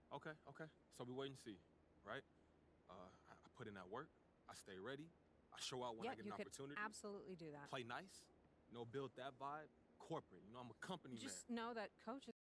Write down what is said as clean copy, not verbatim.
Okay. So we wait and see, right? I put in that work. I stay ready. I show out when Yeah, I get you an could opportunity. absolutely do that. Play nice. Build that vibe. Corporate. I'm a company man. Just know that coaches